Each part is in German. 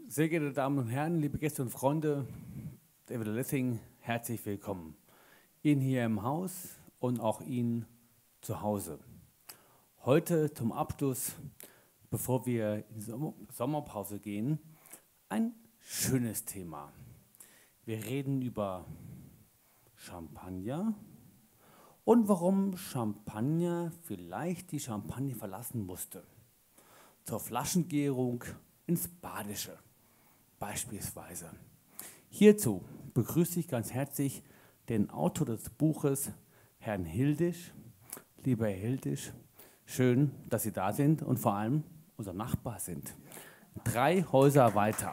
Sehr geehrte Damen und Herren, liebe Gäste und Freunde, David Lessing, herzlich willkommen. Ihnen hier im Haus und auch Ihnen zu Hause. Heute zum Abschluss, bevor wir in die Sommerpause gehen, ein schönes Thema. Wir reden über Champagner und warum Champagner vielleicht die Champagne verlassen musste. Zur Flaschengärung ins Badische beispielsweise. Hierzu begrüße ich ganz herzlich den Autor des Buches, Herrn Hildisch. Lieber Herr Hildisch, schön, dass Sie da sind und vor allem unser Nachbar sind. 3 Häuser weiter.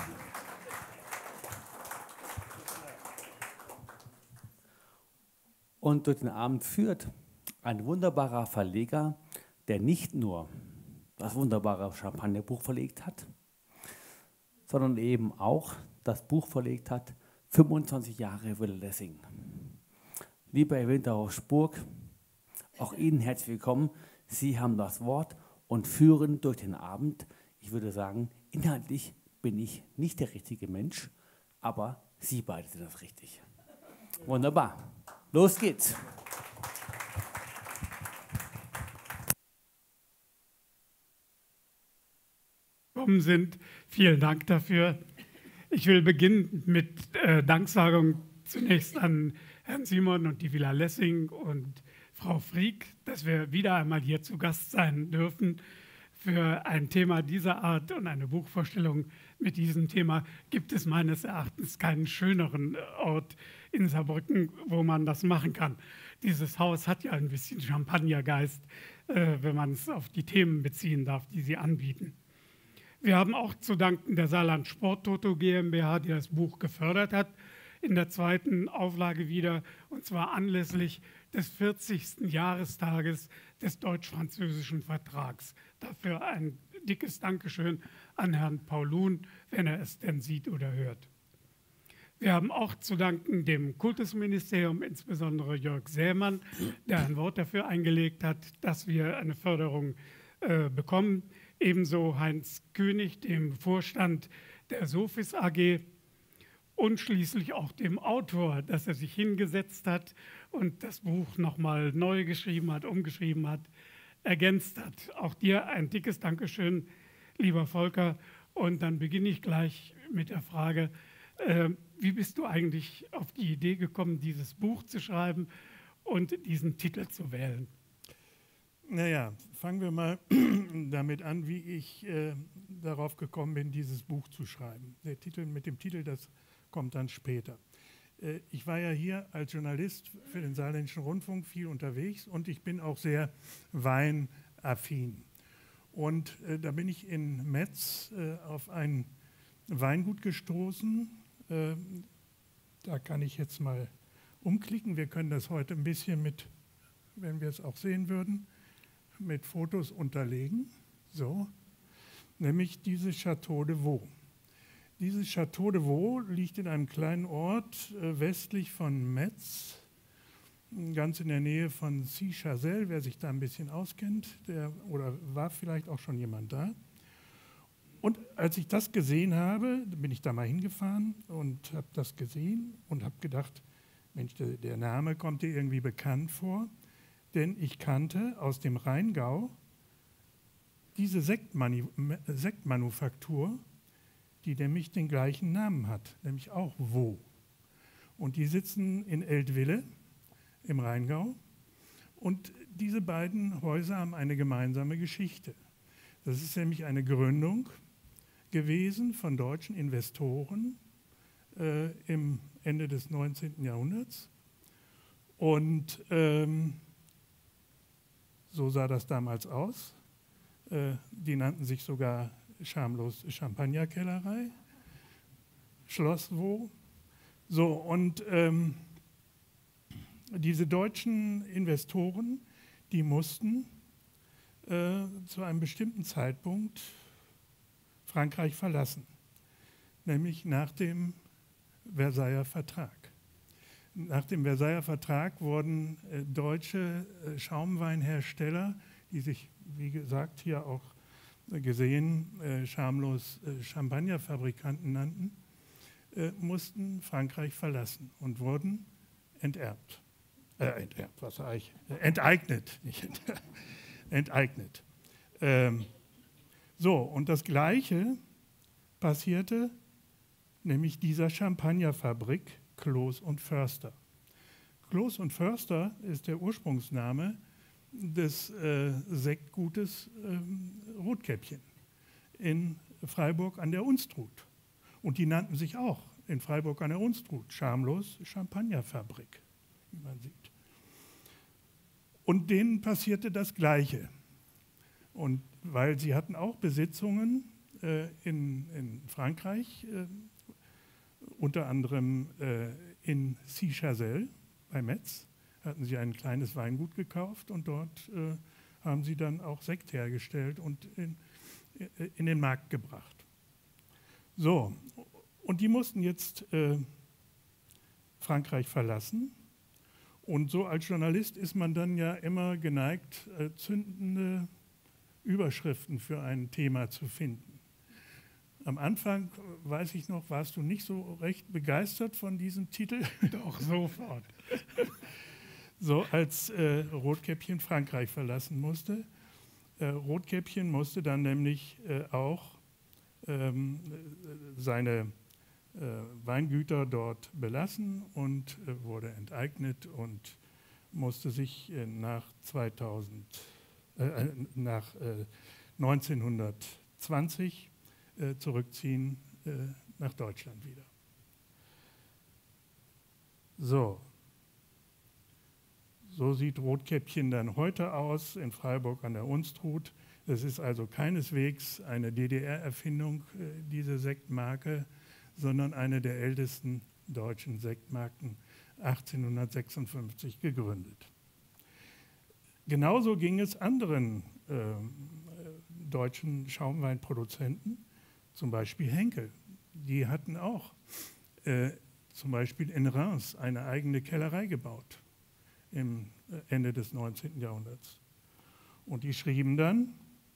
Und durch den Abend führt ein wunderbarer Verleger, der nicht nur das wunderbare Champagnerbuch verlegt hat, sondern eben auch das Buch verlegt hat, 25 Jahre Wille Lessing. Lieber Herr Winterhaus-Spurg, auch Ihnen herzlich willkommen. Sie haben das Wort und führen durch den Abend. Ich würde sagen, inhaltlich bin ich nicht der richtige Mensch, aber Sie beide sind das richtig. Wunderbar. Los geht's. Sind. Vielen Dank dafür. Ich will beginnen mit Danksagung zunächst an Herrn Simon und die Villa Lessing und Frau Frieck, dass wir wieder einmal hier zu Gast sein dürfen. Für ein Thema dieser Art und eine Buchvorstellung mit diesem Thema gibt es meines Erachtens keinen schöneren Ort in Saarbrücken, wo man das machen kann. Dieses Haus hat ja ein bisschen Champagnergeist, wenn man es auf die Themen beziehen darf, die sie anbieten. Wir haben auch zu danken der Saarland Sporttoto GmbH, die das Buch gefördert hat, in der 2. Auflage wieder, und zwar anlässlich des 40. Jahrestages des deutsch-französischen Vertrags. Dafür ein dickes Dankeschön an Herrn Paulun, wenn er es denn sieht oder hört. Wir haben auch zu danken dem Kultusministerium, insbesondere Jörg Sämann, der ein Wort dafür eingelegt hat, dass wir eine Förderung bekommen. Ebenso Heinz König, dem Vorstand der Sophis AG, und schließlich auch dem Autor, dass er sich hingesetzt hat und das Buch nochmal neu geschrieben hat, umgeschrieben hat, ergänzt hat. Auch dir ein dickes Dankeschön, lieber Volker. Und dann beginne ich gleich mit der Frage, wie bist du eigentlich auf die Idee gekommen, dieses Buch zu schreiben und diesen Titel zu wählen? Naja, fangen wir mal damit an, wie ich darauf gekommen bin, dieses Buch zu schreiben. Mit dem Titel, das kommt dann später. Ich war ja hier als Journalist für den Saarländischen Rundfunk viel unterwegs und ich bin auch sehr weinaffin. Und da bin ich in Metz auf ein Weingut gestoßen. Da kann ich jetzt mal umklicken. Wir können das heute ein bisschen mit, wenn wir es auch sehen würden, mit Fotos unterlegen, so, nämlich dieses Château de Vaux. Dieses Château de Vaux liegt in einem kleinen Ort westlich von Metz, ganz in der Nähe von Scy-Chazelle, wer sich da ein bisschen auskennt, oder war vielleicht auch schon jemand da. Und als ich das gesehen habe, bin ich da mal hingefahren und habe das gesehen und habe gedacht, Mensch, der Name kommt dir irgendwie bekannt vor. Denn ich kannte aus dem Rheingau diese Sektmanufaktur, die nämlich den gleichen Namen hat, nämlich auch Vaux. Und die sitzen in Eltville im Rheingau. Und diese beiden Häuser haben eine gemeinsame Geschichte. Das ist nämlich eine Gründung gewesen von deutschen Investoren im Ende des 19. Jahrhunderts. Und so sah das damals aus. Die nannten sich sogar schamlos Champagnerkellerei, Schloss Vaux. So, und diese deutschen Investoren, die mussten zu einem bestimmten Zeitpunkt Frankreich verlassen, nämlich nach dem Versailler Vertrag. Nach dem Versailler Vertrag wurden deutsche Schaumweinhersteller, die sich, wie gesagt, hier auch gesehen, schamlos Champagnerfabrikanten nannten, mussten Frankreich verlassen und wurden enterbt. Enterbt, was sage ich? Enteignet, nicht enterbt. Enteignet. So, und das Gleiche passierte, nämlich dieser Champagnerfabrik Clos und Förster. Clos und Förster ist der Ursprungsname des Sektgutes Rotkäppchen in Freiburg an der Unstrut. Und die nannten sich auch in Freiburg an der Unstrut schamlos Champagnerfabrik, wie man sieht. Und denen passierte das Gleiche. Und weil sie hatten auch Besitzungen in Frankreich, unter anderem inCy-Chazelle bei Metz, hatten sie ein kleines Weingut gekauft und dort haben sie dann auch Sekt hergestellt und in den Markt gebracht. So, und die mussten jetzt Frankreich verlassen. Und so als Journalist ist man dann ja immer geneigt, zündende Überschriften für ein Thema zu finden. Am Anfang, weiß ich noch, warst du nicht so recht begeistert von diesem Titel? Doch, sofort. So, als Rotkäppchen Frankreich verlassen musste. Rotkäppchen musste dann nämlich auch seine Weingüter dort belassen und wurde enteignet und musste sich nach 1920 zurückziehen nach Deutschland wieder. So sieht Rotkäppchen dann heute aus in Freiburg an der Unstrut. Es ist also keineswegs eine DDR-Erfindung, diese Sektmarke, sondern eine der ältesten deutschen Sektmarken, 1856 gegründet. Genauso ging es anderen deutschen Schaumweinproduzenten, zum Beispiel Henkel. Die hatten auch zum Beispiel in Reims eine eigene Kellerei gebaut im Ende des 19. Jahrhunderts. Und die schrieben dann,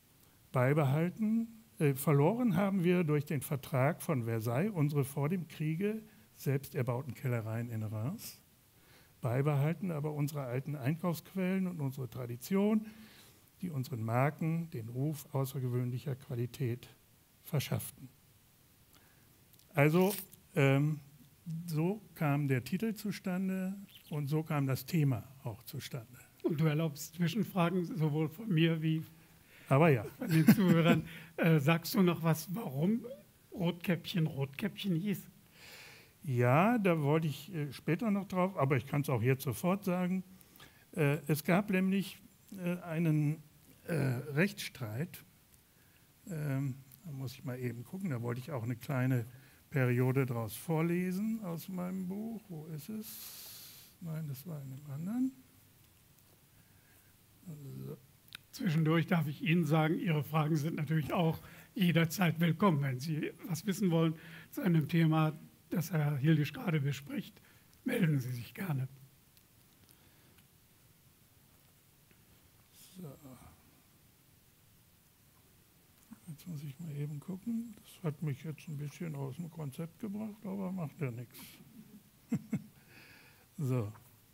verloren haben wir durch den Vertrag von Versailles unsere vor dem Kriege selbst erbauten Kellereien in Reims, beibehalten aber unsere alten Einkaufsquellen und unsere Tradition, die unseren Marken den Ruf außergewöhnlicher Qualität verschafften. Also so kam der Titel zustande und so kam das Thema auch zustande. Und du erlaubst Zwischenfragen, sowohl von mir wie Aber ja. von den Zuhörern. Sagst du noch was, warum Rotkäppchen hieß? Ja, da wollte ich später noch drauf, aber ich kann es auch jetzt sofort sagen. Es gab nämlich einen Rechtsstreit, da muss ich mal eben gucken, da wollte ich auch eine kleine Periode daraus vorlesen aus meinem Buch. Wo ist es? Nein, das war in dem anderen. So. Zwischendurch darf ich Ihnen sagen, Ihre Fragen sind natürlich auch jederzeit willkommen. Wenn Sie was wissen wollen zu einem Thema, das Herr Hildisch gerade bespricht, melden Sie sich gerne. So. Jetzt muss ich mal eben gucken. Das hat mich jetzt ein bisschen aus dem Konzept gebracht, aber macht ja nichts. So.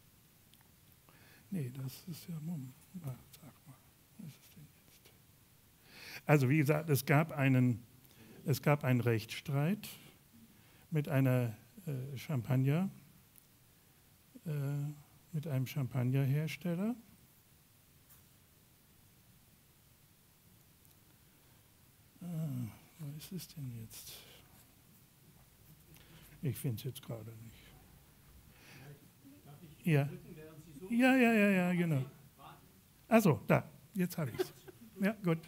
Nee, das ist ja sag mal, was ist denn jetzt? Also wie gesagt, es gab einen Rechtsstreit mit einer mit einem Champagnerhersteller. Wo ist es denn jetzt? Ich finde es jetzt gerade nicht. Ja. Ja, genau. Achso, da, jetzt habe ich es. Ja, gut.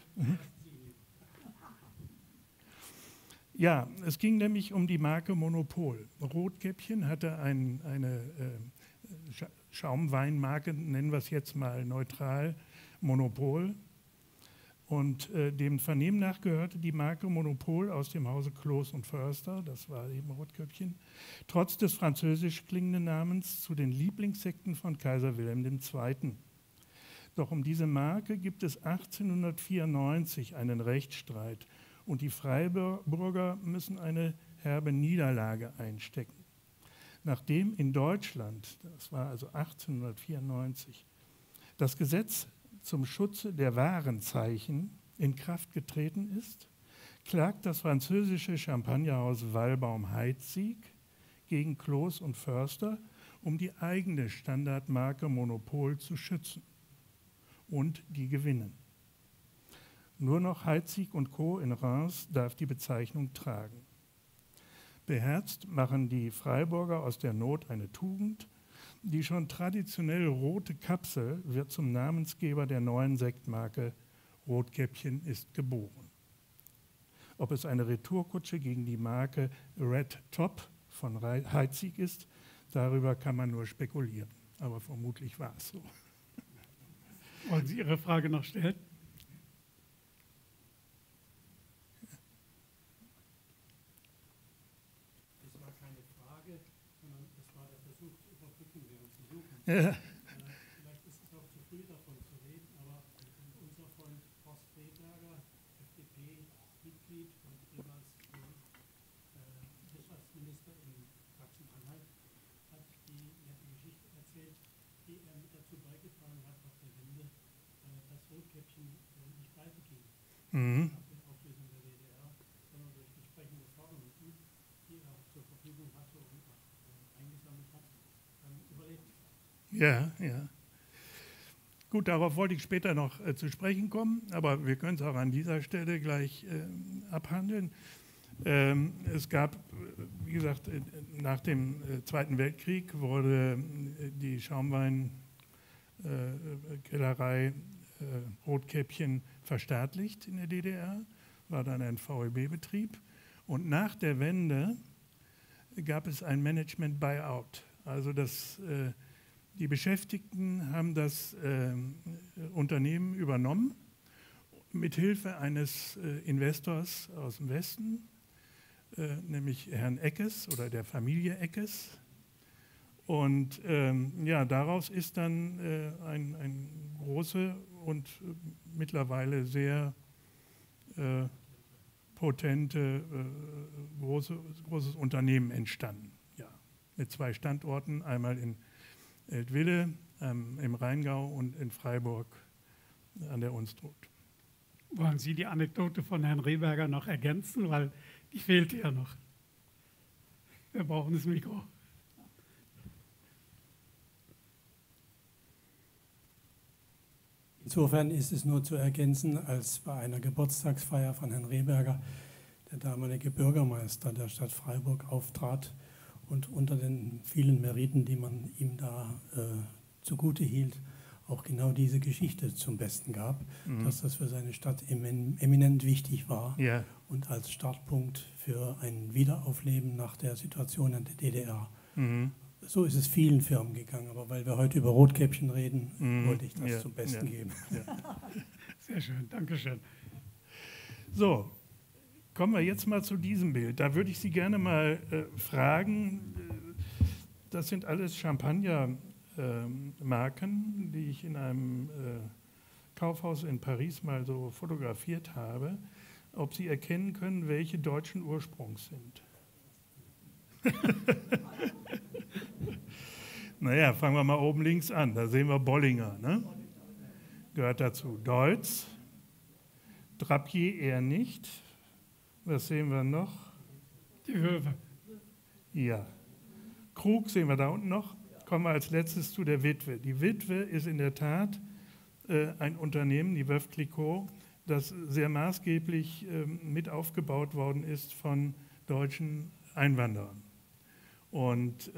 Ja, es ging nämlich um die Marke Monopol. Rotkäppchen hatte eine Schaumweinmarke, nennen wir es jetzt mal neutral, Monopol. Und dem Vernehmen nach gehörte die Marke Monopol aus dem Hause Clos und Förster, das war eben Rotkäppchen, trotz des französisch klingenden Namens zu den Lieblingssekten von Kaiser Wilhelm II. Doch um diese Marke gibt es 1894 einen Rechtsstreit und die Freiburger müssen eine herbe Niederlage einstecken. Nachdem in Deutschland, das war also 1894, das Gesetz zum Schutze der Warenzeichen in Kraft getreten ist, klagt das französische Champagnerhaus Wallbaum-Heidsieck gegen Cloos und Förster, um die eigene Standardmarke Monopol zu schützen. Und die gewinnen. Nur noch Heidsieck und Co. in Reims darf die Bezeichnung tragen. Beherzt machen die Freiburger aus der Not eine Tugend. Die schon traditionell rote Kapsel wird zum Namensgeber der neuen Sektmarke Rotkäppchen ist geboren. Ob es eine Retourkutsche gegen die Marke Red Top von Heidsieck ist, darüber kann man nur spekulieren. Aber vermutlich war es so. Wollen Sie Ihre Frage noch stellen? Das war keine Frage, sondern das war der Versuch zu überbrücken, während Sie suchen. Ja. Vielleicht ist es auch zu früh davon zu reden, aber unser Freund Horst Rehberger, FDP-Mitglied und ehemals Wirtschaftsminister in Sachsen-Anhalt, hat die Geschichte erzählt, die er mit dazu beigetragen hat, nach der Wende, dass Rotkäppchen nicht pleite ging. Mhm. Nach der Auflösung der DDR, sondern durch entsprechende Forderungen, die er zur Verfügung hatte und eingesammelt hat, überlebt. Ja, ja. Gut, darauf wollte ich später noch zu sprechen kommen, aber wir können es auch an dieser Stelle gleich abhandeln. Es gab, wie gesagt, nach dem Zweiten Weltkrieg wurde die Schaumweinkellerei Rotkäppchen verstaatlicht in der DDR, war dann ein VEB-Betrieb. Und nach der Wende gab es ein Management-Buyout. Also die Beschäftigten haben das Unternehmen übernommen, mit Hilfe eines Investors aus dem Westen, nämlich Herrn Eckes oder der Familie Eckes. Und ja, daraus ist dann ein große und mittlerweile sehr potente, großes Unternehmen entstanden. Ja, mit 2 Standorten, einmal in Eltville im Rheingau und in Freiburg an der Unstrut. Wollen Sie die Anekdote von Herrn Rehberger noch ergänzen? Weil die fehlt ja noch. Wir brauchen das Mikro. Insofern ist es nur zu ergänzen, als bei einer Geburtstagsfeier von Herrn Rehberger der damalige Bürgermeister der Stadt Freiburg auftrat und unter den vielen Meriten, die man ihm da zugute hielt, auch genau diese Geschichte zum Besten gab, dass das für seine Stadt eminent wichtig war und als Startpunkt für ein Wiederaufleben nach der Situation in der DDR. So ist es vielen Firmen gegangen, aber weil wir heute über Rotkäppchen reden, wollte ich das zum Besten geben. Ja. Sehr schön, Dankeschön. So, kommen wir jetzt mal zu diesem Bild. Da würde ich Sie gerne mal fragen, das sind alles Champagnermarken, die ich in einem Kaufhaus in Paris mal so fotografiert habe, ob Sie erkennen können, welche deutschen Ursprungs sind. Naja, fangen wir mal oben links an. Da sehen wir Bollinger, ne? Gehört dazu. Deutz, Drapier eher nicht. Was sehen wir noch? Die Höwe. Ja. Krug sehen wir da unten noch. Kommen wir als letztes zu der Witwe. Die Witwe ist in der Tat ein Unternehmen, die Veuve Clicquot, das sehr maßgeblich mit aufgebaut worden ist von deutschen Einwanderern. Und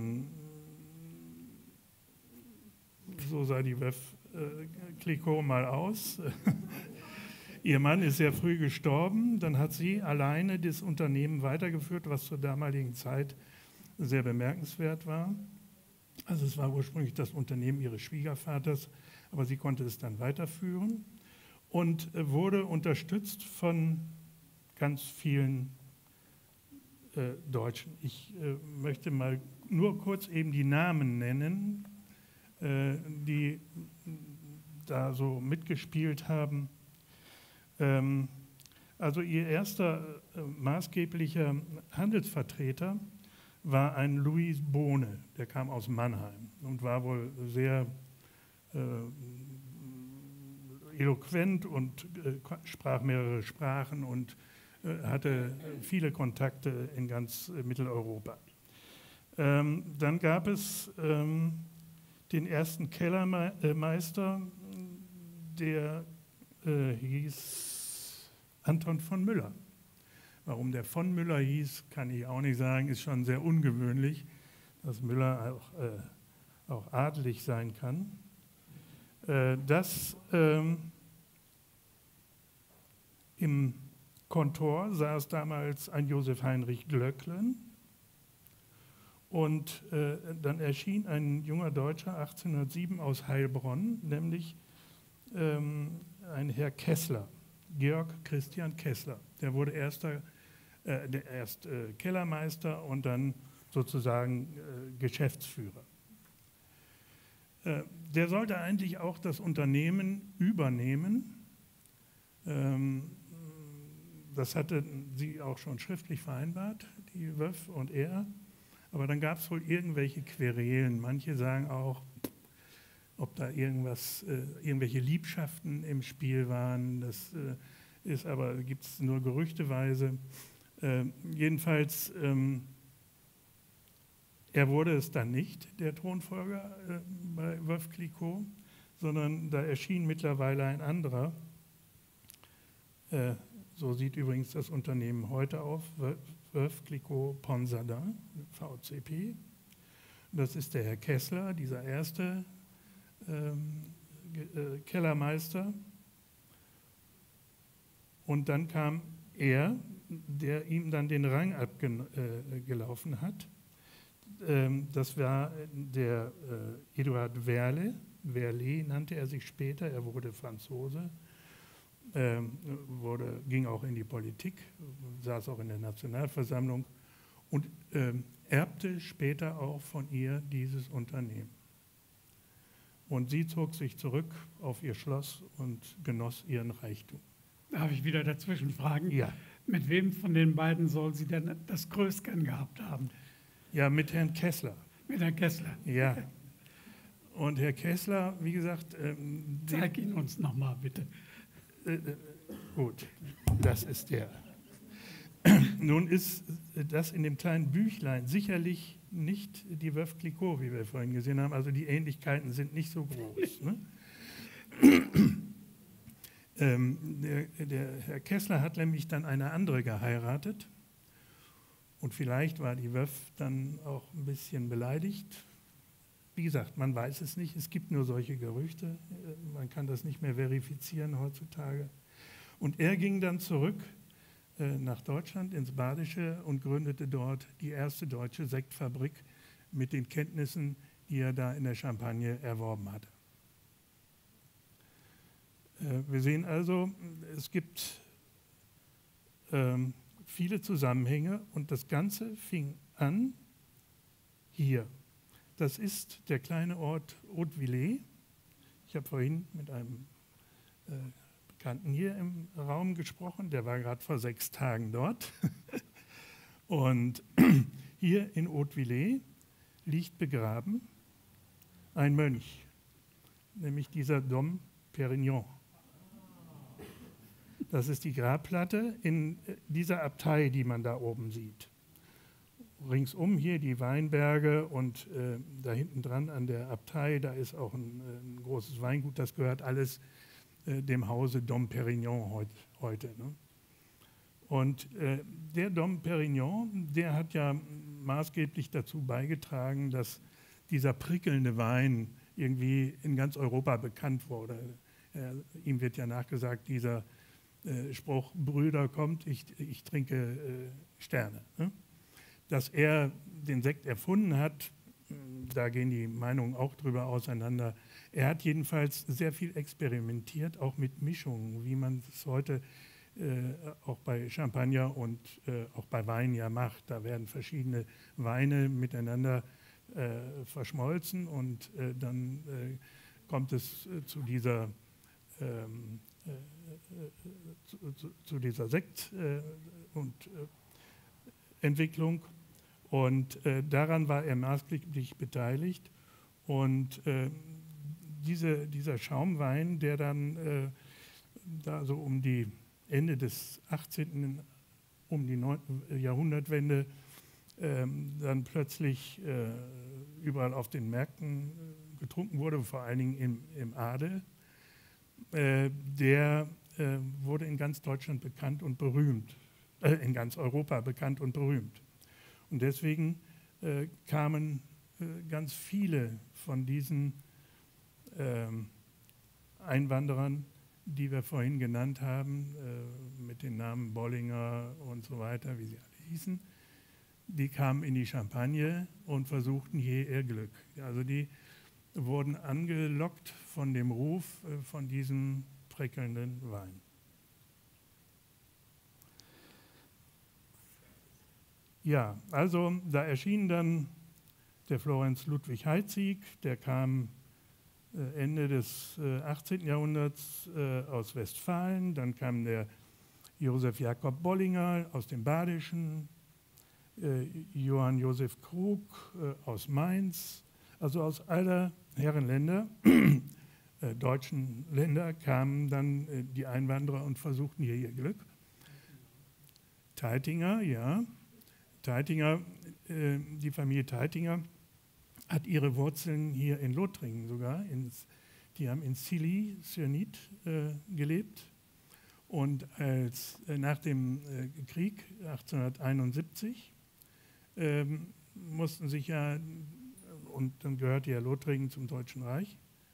so sah die Veuve Clicquot mal aus. Ihr Mann ist sehr früh gestorben, dann hat sie alleine das Unternehmen weitergeführt, was zur damaligen Zeit sehr bemerkenswert war. Also es war ursprünglich das Unternehmen ihres Schwiegervaters, aber sie konnte es dann weiterführen und wurde unterstützt von ganz vielen Deutschen. Ich möchte mal nur kurz eben die Namen nennen, die da so mitgespielt haben. Also ihr erster maßgeblicher Handelsvertreter war ein Louis Bohne, der kam aus Mannheim und war wohl sehr eloquent und sprach mehrere Sprachen und hatte viele Kontakte in ganz Mitteleuropa. Dann gab es den ersten Kellermeister, der hieß Anton von Müller. Warum der von Müller hieß, kann ich auch nicht sagen, ist schon sehr ungewöhnlich, dass Müller auch adelig sein kann. Im Kontor saß damals ein Josef Heinrich Glöcklen und dann erschien ein junger Deutscher 1807 aus Heilbronn, nämlich ein Herr Kessler, Georg Christian Kessler. Der wurde erst Kellermeister und dann sozusagen Geschäftsführer. Der sollte eigentlich auch das Unternehmen übernehmen. Das hatten sie auch schon schriftlich vereinbart, die Wöff und er. Aber dann gab es wohl irgendwelche Querelen. Manche sagen auch, ob da irgendwelche Liebschaften im Spiel waren. Das gibt es nur gerüchteweise. Jedenfalls, er wurde es dann nicht, der Thronfolger bei Veuve Clicquot, sondern da erschien mittlerweile ein anderer. So sieht übrigens das Unternehmen heute aus, Veuve Clicquot Ponsardin, VCP. Das ist der Herr Kessler, dieser erste Kellermeister. Und dann kam er, der ihm dann den Rang abgelaufen hat. Das war der Eduard Verlet nannte er sich später, er wurde Franzose, ging auch in die Politik, saß auch in der Nationalversammlung und erbte später auch von ihr dieses Unternehmen. Und sie zog sich zurück auf ihr Schloss und genoss ihren Reichtum. Darf ich wieder dazwischen fragen? Ja. Mit wem von den beiden soll sie denn das Größten gehabt haben? Ja, mit Herrn Kessler. Mit Herrn Kessler? Ja. Und Herr Kessler, wie gesagt... Zeig ihn uns nochmal, bitte. Gut, das ist der. Nun ist das in dem kleinen Büchlein sicherlich nicht die Veuve Clicquot, wie wir vorhin gesehen haben. Also die Ähnlichkeiten sind nicht so groß. Ne? Der Herr Kessler hat nämlich dann eine andere geheiratet und vielleicht war die Veuve dann auch ein bisschen beleidigt. Wie gesagt, man weiß es nicht, es gibt nur solche Gerüchte, man kann das nicht mehr verifizieren heutzutage. Und er ging dann zurück nach Deutschland ins Badische und gründete dort die erste deutsche Sektfabrik mit den Kenntnissen, die er da in der Champagne erworben hatte. Wir sehen also, es gibt viele Zusammenhänge und das Ganze fing an hier. Das ist der kleine Ort Hautevillers. Ich habe vorhin mit einem Bekannten hier im Raum gesprochen, der war gerade vor 6 Tagen dort. Und hier in Hautevillers liegt begraben ein Mönch, nämlich dieser Dom Perignon. Das ist die Grabplatte in dieser Abtei, die man da oben sieht. Ringsum hier die Weinberge und da hinten dran an der Abtei, da ist auch ein großes Weingut, das gehört alles dem Hause Dom Perignon heute. Ne? Und der Dom Perignon, der hat ja maßgeblich dazu beigetragen, dass dieser prickelnde Wein irgendwie in ganz Europa bekannt wurde. Ihm wird ja nachgesagt, dieser Spruch, Brüder, kommt, ich trinke Sterne. Ne? Dass er den Sekt erfunden hat, da gehen die Meinungen auch drüber auseinander. Er hat jedenfalls sehr viel experimentiert, auch mit Mischungen, wie man es heute auch bei Champagner und auch bei Wein ja macht. Da werden verschiedene Weine miteinander verschmolzen und dann kommt es zu dieser Sekt- und Entwicklung. Und daran war er maßgeblich beteiligt. Und dieser Schaumwein, der dann da so um die Ende des 18., um die Jahrhundertwende, dann plötzlich überall auf den Märkten getrunken wurde, vor allen Dingen im Adel, der wurde in ganz Deutschland bekannt und berühmt, in ganz Europa bekannt und berühmt. Und deswegen kamen ganz viele von diesen Einwanderern, die wir vorhin genannt haben, mit den Namen Bollinger und so weiter, wie sie alle hießen, die kamen in die Champagne und versuchten hier ihr Glück. Also die wurden angelockt von dem Ruf von diesem prickelnden Wein. Ja, also da erschien dann der Florenz Ludwig Heidsieck, der kam Ende des 18. Jahrhunderts aus Westfalen, dann kam der Josef Jakob Bollinger aus dem Badischen, Johann Josef Krug aus Mainz, also aus aller Herrenländer, deutschen Länder, kamen dann die Einwanderer und versuchten hier ihr Glück. Teitinger, ja. Teitinger, die Familie Teitinger hat ihre Wurzeln hier in Lothringen sogar. Die haben in Cilly-sur-Nith gelebt. Und nach dem Krieg 1871 mussten sich ja, und dann gehörte ja Lothringen zum Deutschen Reich,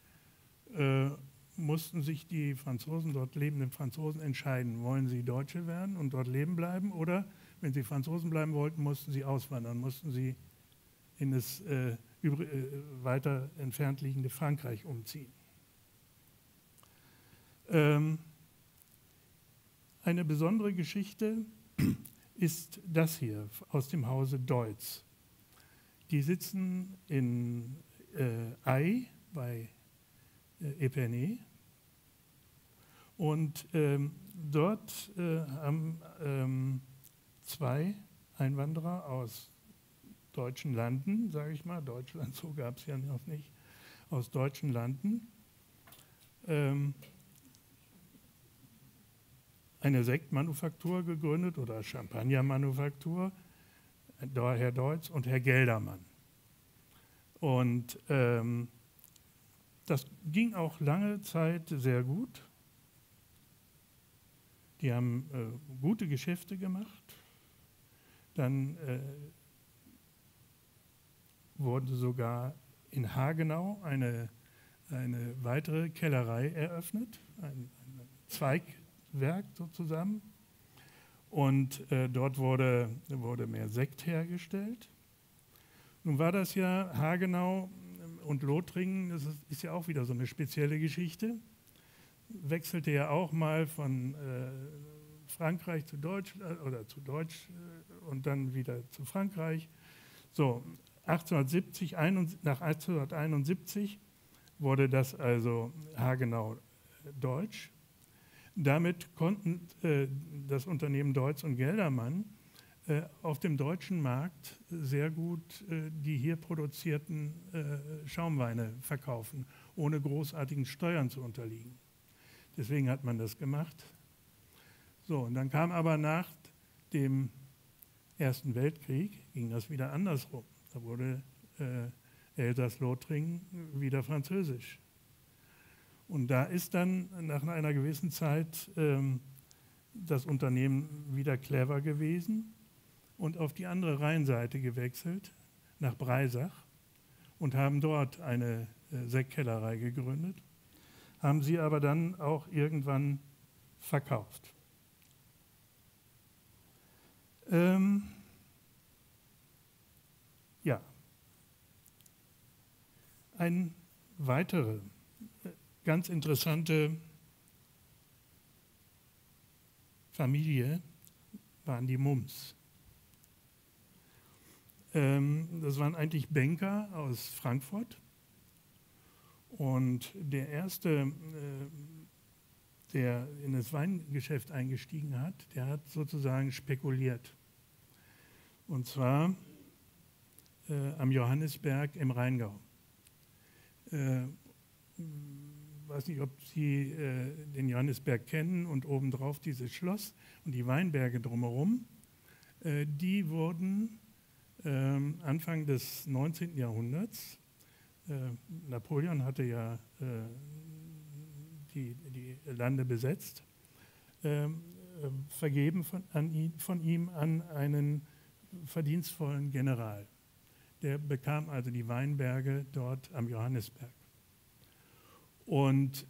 mussten sich die Franzosen, dort lebenden Franzosen, entscheiden, wollen sie Deutsche werden und dort leben bleiben, oder wenn sie Franzosen bleiben wollten, mussten sie auswandern, mussten sie in das weiter entfernt liegende Frankreich umziehen. Eine besondere Geschichte ist das hier aus dem Hause Deutz. Die sitzen in Ay bei Epernay und dort haben zwei Einwanderer aus deutschen Landen, sage ich mal, Deutschland, so gab es ja noch nicht, aus deutschen Landen, eine Sektmanufaktur gegründet oder Champagnermanufaktur, Herr Deutz und Herr Geldermann. Und das ging auch lange Zeit sehr gut. Die haben gute Geschäfte gemacht. Dann wurde sogar in Hagenau eine weitere Kellerei eröffnet, ein Zweigwerk sozusagen. Und dort wurde mehr Sekt hergestellt. Nun war das ja Hagenau und Lothringen, das ist ja auch wieder so eine spezielle Geschichte. Wechselte ja auch mal von Frankreich zu Deutsch oder zu Deutsch und dann wieder zu Frankreich. So, nach 1871 wurde das also Hagenau deutsch. Damit konnten das Unternehmen Deutz und Geldermann auf dem deutschen Markt sehr gut die hier produzierten Schaumweine verkaufen, ohne großartigen Steuern zu unterliegen. Deswegen hat man das gemacht. So, und dann kam aber nach dem Ersten Weltkrieg, ging das wieder andersrum. Da wurde Elsass-Lothringen wieder französisch. Und da ist dann nach einer gewissen Zeit das Unternehmen wieder clever gewesen und auf die andere Rheinseite gewechselt, nach Breisach, und haben dort eine Sektkellerei gegründet, haben sie aber dann auch irgendwann verkauft. Ja, eine weitere ganz interessante Familie waren die Mums. Das waren eigentlich Banker aus Frankfurt Und der erste, der in das Weingeschäft eingestiegen hat, der hat sozusagen spekuliert. Und zwar am Johannisberg im Rheingau. Ich weiß nicht, ob Sie den Johannisberg kennen und obendrauf dieses Schloss und die Weinberge drumherum. Die wurden Anfang des 19. Jahrhunderts, Napoleon hatte ja die Lande besetzt, vergeben von ihm an einen verdienstvollen General. Der bekam also die Weinberge dort am Johannisberg. Und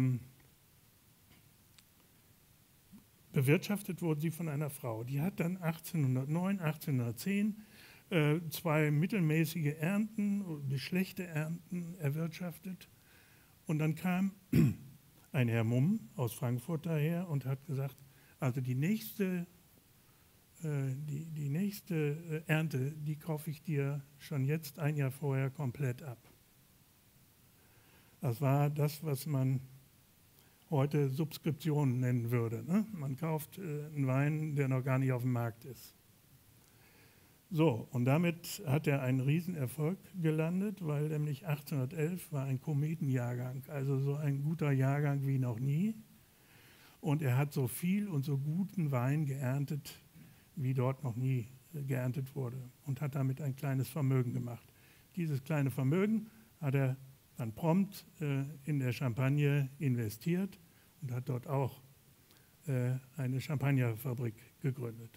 bewirtschaftet wurden sie von einer Frau. Die hat dann 1809, 1810 zwei mittelmäßige Ernten, schlechte Ernten erwirtschaftet. Und dann kam ein Herr Mumm aus Frankfurt daher und hat gesagt, also die nächste Ernte, die kaufe ich dir schon jetzt ein Jahr vorher komplett ab. Das war das, was man heute Subskription nennen würde. Ne? Man kauft einen Wein, der noch gar nicht auf dem Markt ist. So, und damit hat er einen Riesenerfolg gelandet, weil nämlich 1811 war ein Kometenjahrgang, also so ein guter Jahrgang wie noch nie. Und er hat so viel und so guten Wein geerntet, wie dort noch nie geerntet wurde, und hat damit ein kleines Vermögen gemacht. Dieses kleine Vermögen hat er dann prompt in der Champagne investiert und hat dort auch eine Champagnerfabrik gegründet.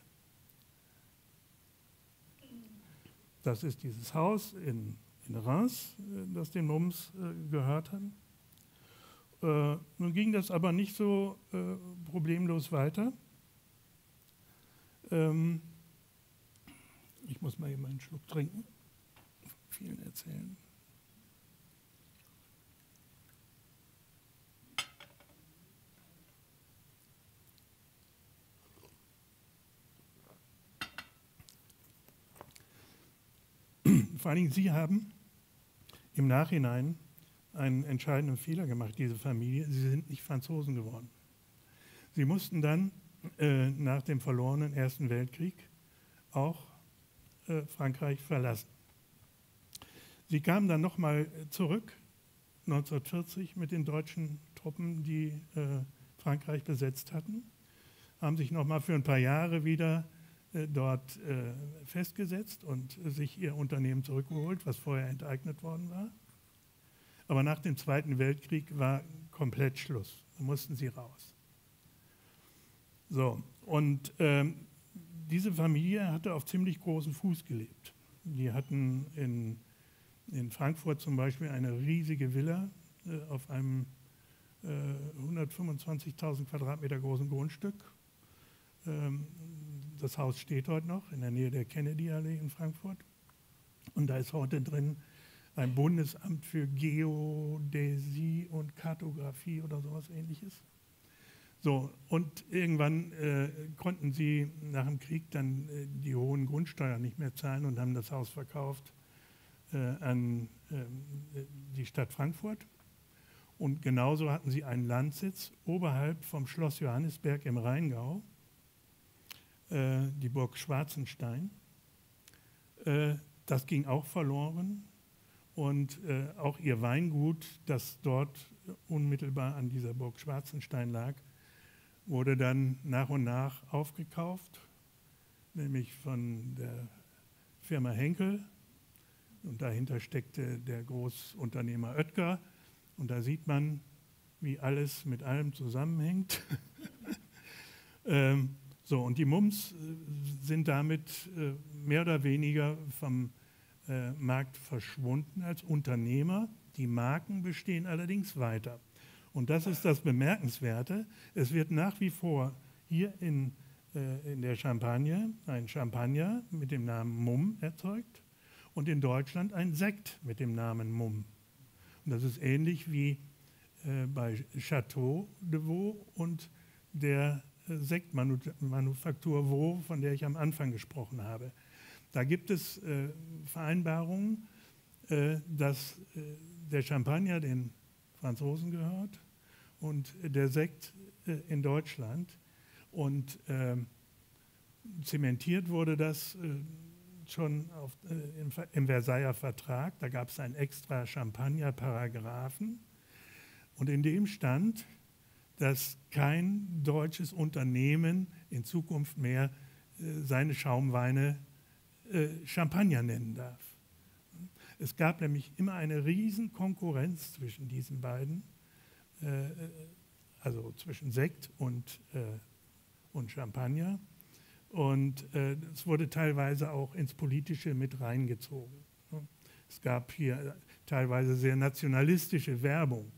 Das ist dieses Haus in Reims, das den Mumms gehört hat. Nun ging das aber nicht so problemlos weiter. Ich muss mal eben einen Schluck trinken. Vielen erzählen. Vor allen Dingen, Sie haben im Nachhinein einen entscheidenden Fehler gemacht, diese Familie. Sie sind nicht Franzosen geworden. Sie mussten dann nach dem verlorenen Ersten Weltkrieg auch Frankreich verlassen. Sie kamen dann nochmal zurück, 1940, mit den deutschen Truppen, die Frankreich besetzt hatten, haben sich nochmal für ein paar Jahre wieder dort festgesetzt und sich ihr Unternehmen zurückgeholt, was vorher enteignet worden war. Aber nach dem Zweiten Weltkrieg war komplett Schluss. Da mussten sie raus. So, und diese Familie hatte auf ziemlich großen Fuß gelebt. Die hatten in Frankfurt zum Beispiel eine riesige Villa auf einem 125.000 Quadratmeter großen Grundstück. Das Haus steht heute noch in der Nähe der Kennedy-Allee in Frankfurt. Und da ist heute drin ein Bundesamt für Geodäsie und Kartografie oder sowas Ähnliches. So, und irgendwann konnten sie nach dem Krieg dann die hohen Grundsteuern nicht mehr zahlen und haben das Haus verkauft an die Stadt Frankfurt. Und genauso hatten sie einen Landsitz oberhalb vom Schloss Johannisberg im Rheingau, die Burg Schwarzenstein. Das ging auch verloren. Und auch ihr Weingut, das dort unmittelbar an dieser Burg Schwarzenstein lag, wurde dann nach und nach aufgekauft, nämlich von der Firma Henkel. Und dahinter steckte der Großunternehmer Oetker. Und da sieht man, wie alles mit allem zusammenhängt. So, und die Mumms sind damit mehr oder weniger vom Markt verschwunden als Unternehmer. Die Marken bestehen allerdings weiter. Und das ist das Bemerkenswerte. Es wird nach wie vor hier in der Champagne ein Champagner mit dem Namen Mumm erzeugt und in Deutschland ein Sekt mit dem Namen Mumm. Und das ist ähnlich wie bei Chateau de Vaux und der Sektmanufaktur Vaux, von der ich am Anfang gesprochen habe. Da gibt es Vereinbarungen, dass der Champagner den Franzosen gehört und der Sekt in Deutschland. Und zementiert wurde das schon im Versailler Vertrag. Da gab es einen extra Champagner-Paragraphen. Und in dem stand, dass kein deutsches Unternehmen in Zukunft mehr seine Schaumweine Champagner nennen darf. Es gab nämlich immer eine riesen Konkurrenz zwischen diesen beiden, also zwischen Sekt und Champagner. Und es wurde teilweise auch ins Politische mit reingezogen. Es gab hier teilweise sehr nationalistische Werbung.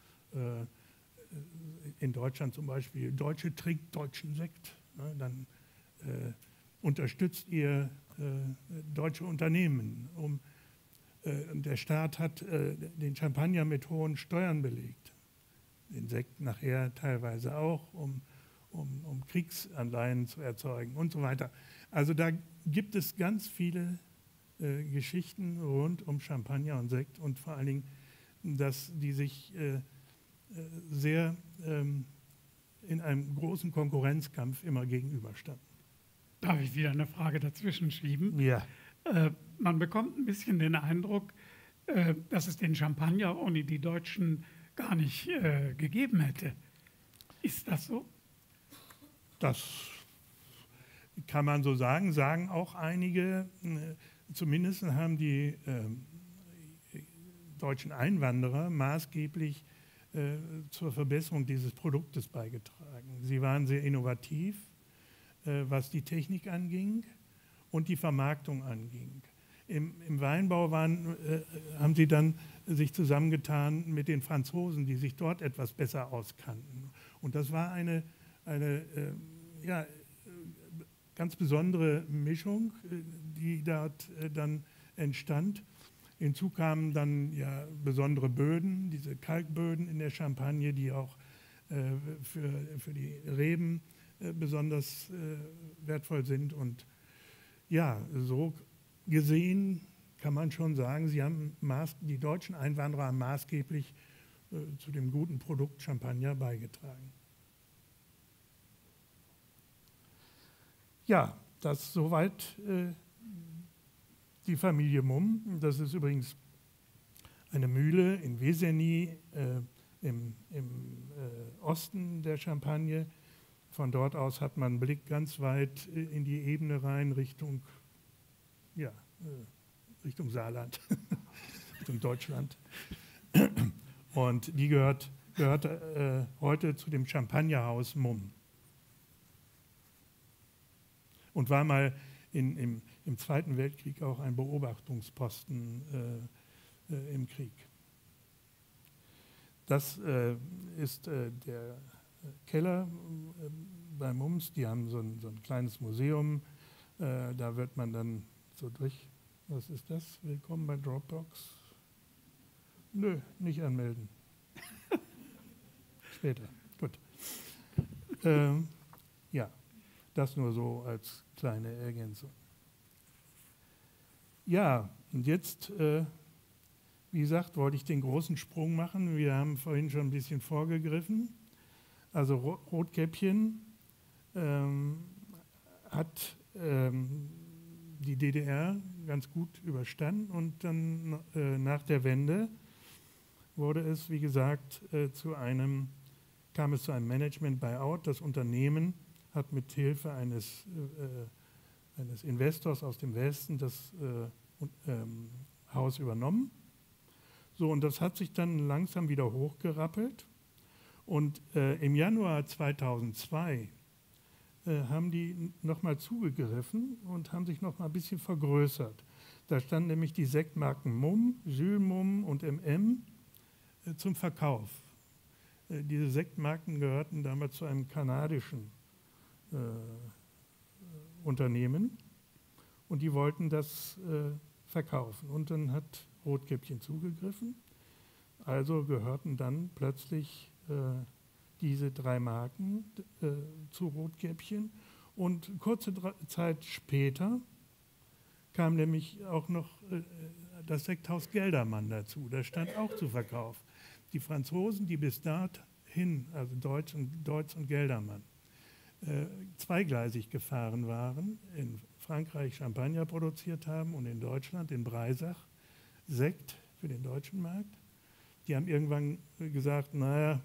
In Deutschland zum Beispiel, Deutsche trinkt deutschen Sekt. Dann unterstützt ihr deutsche Unternehmen. Der Staat hat den Champagner mit hohen Steuern belegt. Den Sekt nachher teilweise auch, um Kriegsanleihen zu erzeugen und so weiter. Also da gibt es ganz viele Geschichten rund um Champagner und Sekt und vor allen Dingen, dass die sich sehr in einem großen Konkurrenzkampf immer gegenüberstanden. Darf ich wieder eine Frage dazwischen schieben? Ja. Man bekommt ein bisschen den Eindruck, dass es den Champagner ohne die Deutschen gar nicht gegeben hätte. Ist das so? Das kann man so sagen, sagen auch einige. Zumindest haben die deutschen Einwanderer maßgeblich zur Verbesserung dieses Produktes beigetragen. Sie waren sehr innovativ, was die Technik anging und die Vermarktung anging. Im Weinbau haben sie dann sich zusammengetan mit den Franzosen, die sich dort etwas besser auskannten. Und das war eine ganz besondere Mischung, die dort dann entstand. Hinzu kamen dann ja besondere Böden, diese Kalkböden in der Champagne, die auch für die Reben besonders wertvoll sind. Und ja, so gesehen kann man schon sagen, die deutschen Einwanderer haben maßgeblich zu dem guten Produkt Champagner beigetragen. Ja, das soweit die Familie Mumm. Das ist übrigens eine Mühle in Weseny im Osten der Champagne. Von dort aus hat man einen Blick ganz weit in die Ebene rein Richtung Saarland, Richtung Deutschland. Und die gehört heute zu dem Champagnerhaus Mumm. Und war mal im Zweiten Weltkrieg auch ein Beobachtungsposten im Krieg. Das ist der Keller bei Mumms. Die haben so ein kleines Museum. Da wird man dann so durch. Was ist das? Willkommen bei Dropbox. Nö, nicht anmelden. Später. Gut. Ja. Das nur so als kleine Ergänzung. Ja, und jetzt, wie gesagt, wollte ich den großen Sprung machen. Wir haben vorhin schon ein bisschen vorgegriffen. Also Rotkäppchen hat die DDR ganz gut überstanden und dann nach der Wende wurde es, wie gesagt, kam es zu einem Management-Buyout. Das Unternehmen hat mit Hilfe eines Investors aus dem Westen das Haus übernommen. So, und das hat sich dann langsam wieder hochgerappelt. Und im Januar 2002 haben die nochmal zugegriffen und haben sich nochmal ein bisschen vergrößert. Da standen nämlich die Sektmarken Mumm, Jules Mumm und MM zum Verkauf. Diese Sektmarken gehörten damals zu einem kanadischen Unternehmen und die wollten das verkaufen. Und dann hat Rotkäppchen zugegriffen. Also gehörten dann plötzlich diese 3 Marken zu Rotkäppchen. Und kurze Zeit später kam nämlich auch noch das Sekthaus Geldermann dazu. Das stand auch zu Verkauf. Die Franzosen, die bis dahin, also Deutz und Geldermann, zweigleisig gefahren waren, in Frankreich Champagner produziert haben und in Deutschland, in Breisach, Sekt für den deutschen Markt. Die haben irgendwann gesagt, naja,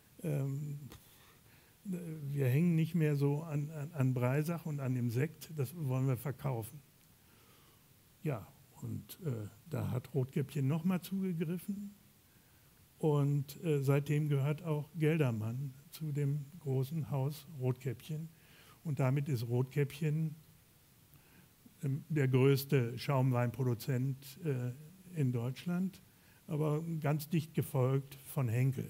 wir hängen nicht mehr so an Breisach und an dem Sekt, das wollen wir verkaufen. Ja, und da hat Rotkäppchen nochmal zugegriffen und seitdem gehört auch Geldermann zu dem großen Haus Rotkäppchen und damit ist Rotkäppchen der größte Schaumweinproduzent in Deutschland, aber ganz dicht gefolgt von Henkel.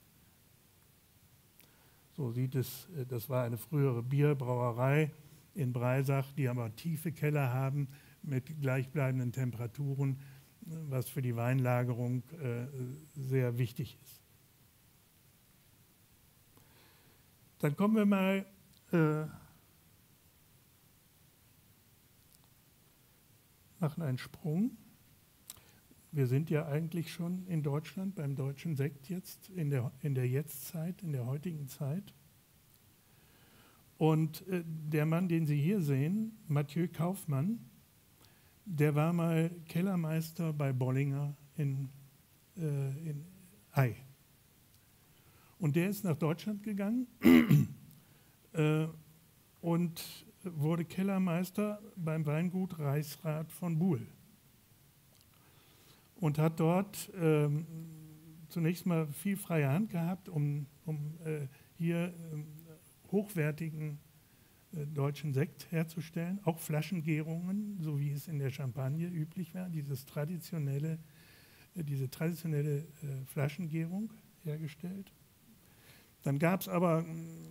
So sieht es, das war eine frühere Bierbrauerei in Breisach, die aber tiefe Keller haben mit gleichbleibenden Temperaturen, was für die Weinlagerung sehr wichtig ist. Dann kommen wir mal machen einen Sprung. Wir sind ja eigentlich schon in Deutschland beim deutschen Sekt jetzt, in der Jetztzeit, in der heutigen Zeit. Und der Mann, den Sie hier sehen, Mathieu Kaufmann, der war mal Kellermeister bei Bollinger in Ay. Und der ist nach Deutschland gegangen und wurde Kellermeister beim Weingut Reichsrath von Buhl. Und hat dort zunächst mal viel freie Hand gehabt, um hier hochwertigen deutschen Sekt herzustellen, auch Flaschengärungen, so wie es in der Champagne üblich war, diese traditionelle Flaschengärung hergestellt. Dann gab es aber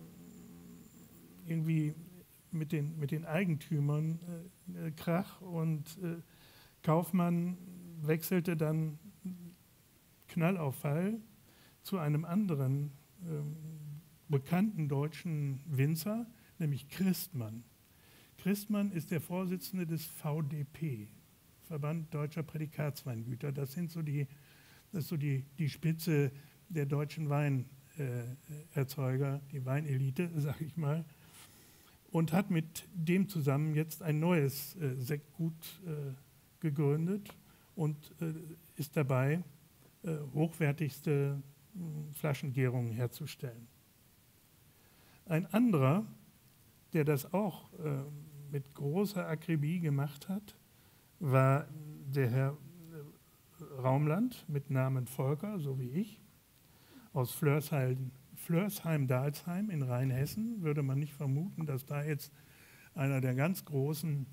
irgendwie mit den Eigentümern Krach und Kaufmann wechselte dann Knallauffall zu einem anderen bekannten deutschen Winzer, nämlich Christmann. Christmann ist der Vorsitzende des VDP, Verband Deutscher Prädikatsweingüter. Das ist so die Spitze der deutschen Weinerzeuger, die Weinelite, sag ich mal. Und hat mit dem zusammen jetzt ein neues Sektgut gegründet und ist dabei, hochwertigste Flaschengärungen herzustellen. Ein anderer, der das auch mit großer Akribie gemacht hat, war der Herr Raumland mit Namen Volker, so wie ich, aus Flörsheim-Dalsheim in Rheinhessen. Würde man nicht vermuten, dass da jetzt einer der ganz großen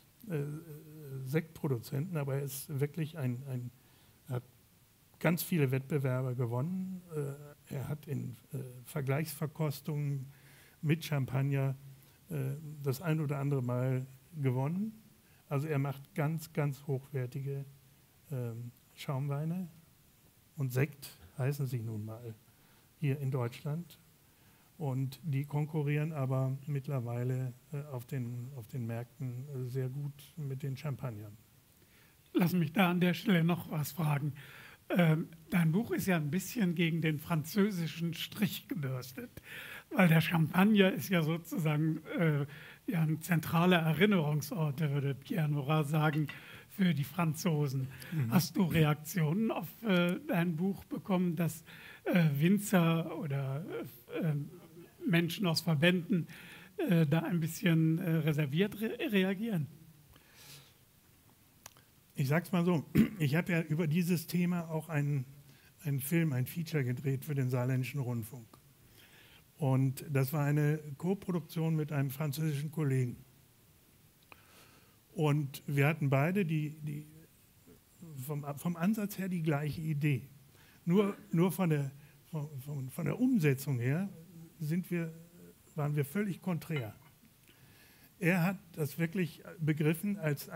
Sektproduzenten, aber er ist wirklich er hat ganz viele Wettbewerbe gewonnen. Er hat in Vergleichsverkostungen mit Champagner das ein oder andere Mal gewonnen. Also er macht ganz, ganz hochwertige Schaumweine und Sekt heißen sie nun mal hier in Deutschland. Und die konkurrieren aber mittlerweile auf den Märkten sehr gut mit den Champagnern. Lass mich da an der Stelle noch was fragen. Dein Buch ist ja ein bisschen gegen den französischen Strich gebürstet, weil der Champagner ist ja sozusagen ja ein zentraler Erinnerungsort, würde Pierre Nora sagen, für die Franzosen. Mhm. Hast du Reaktionen auf dein Buch bekommen, dass Winzer oder Menschen aus Verbänden da ein bisschen reserviert reagieren? Ich sage es mal so, ich habe ja über dieses Thema auch einen Film, ein Feature gedreht für den Saarländischen Rundfunk. Und das war eine Co-Produktion mit einem französischen Kollegen. Und wir hatten beide vom Ansatz her die gleiche Idee. Nur von der Umsetzung her waren wir völlig konträr. Er hat das wirklich begriffen als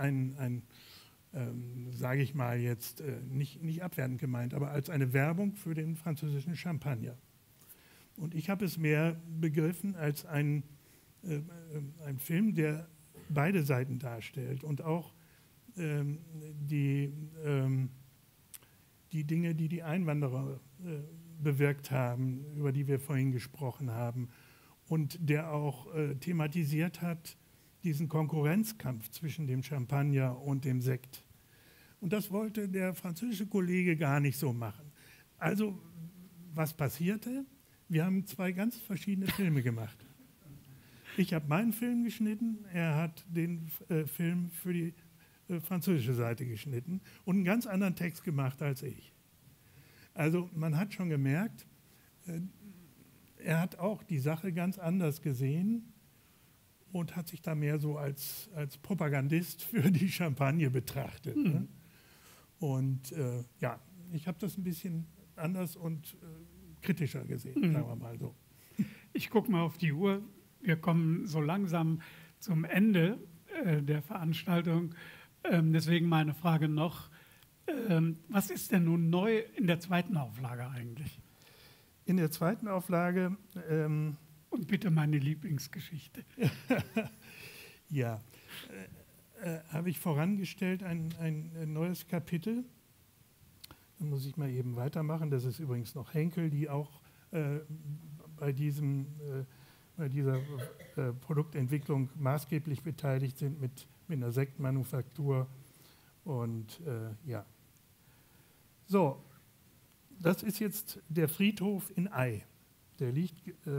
sage ich mal jetzt, nicht abwertend gemeint, aber als eine Werbung für den französischen Champagner. Und ich habe es mehr begriffen als ein Film, der beide Seiten darstellt und auch die Dinge, die die Einwanderer bewirkt haben, über die wir vorhin gesprochen haben, und der auch thematisiert hat, diesen Konkurrenzkampf zwischen dem Champagner und dem Sekt. Und das wollte der französische Kollege gar nicht so machen. Also, was passierte? Wir haben 2 ganz verschiedene Filme gemacht. Ich habe meinen Film geschnitten, er hat den Film für die französische Seite geschnitten und einen ganz anderen Text gemacht als ich. Also man hat schon gemerkt, er hat auch die Sache ganz anders gesehen und hat sich da mehr so als Propagandist für die Champagne betrachtet. Ne? Und ja, ich habe das ein bisschen anders und kritischer gesehen, sagen wir mal so. Ich gucke mal auf die Uhr. Wir kommen so langsam zum Ende der Veranstaltung. Deswegen meine Frage noch, was ist denn nun neu in der 2. Auflage eigentlich? In der 2. Auflage... Und bitte meine Lieblingsgeschichte. Ja, habe ich vorangestellt ein neues Kapitel. Da muss ich mal eben weitermachen. Das ist übrigens noch Henkel, die auch bei dieser Produktentwicklung maßgeblich beteiligt sind mit einer Sektmanufaktur. Und ja. So, das ist jetzt der Friedhof in Ay. Der liegt